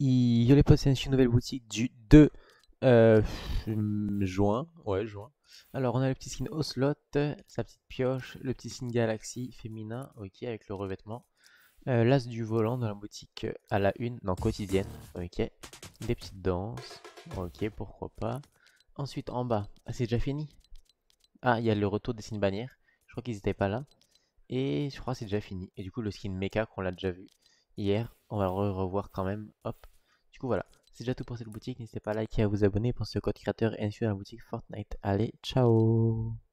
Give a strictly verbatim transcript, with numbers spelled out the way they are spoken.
il y a les potes, c'est une nouvelle boutique du deux euh, juin. Ouais, juin. Alors, on a le petit skin Ocelot, sa petite pioche, le petit skin Galaxy féminin, ok, avec le revêtement. Euh, L'as du volant dans la boutique euh, à la une, non, quotidienne, ok. Des petites danses, ok, pourquoi pas. Ensuite, en bas, ah, c'est déjà fini. Ah, il y a le retour des signes bannières. Je crois qu'ils étaient pas là. Et je crois que c'est déjà fini. Et du coup, le skin mecha qu'on l'a déjà vu hier, on va le revoir quand même. Hop. Du coup, voilà. C'est déjà tout pour cette boutique. N'hésitez pas à liker et à vous abonner pour ce code créateur et ainsi dans la boutique Fortnite. Allez, ciao!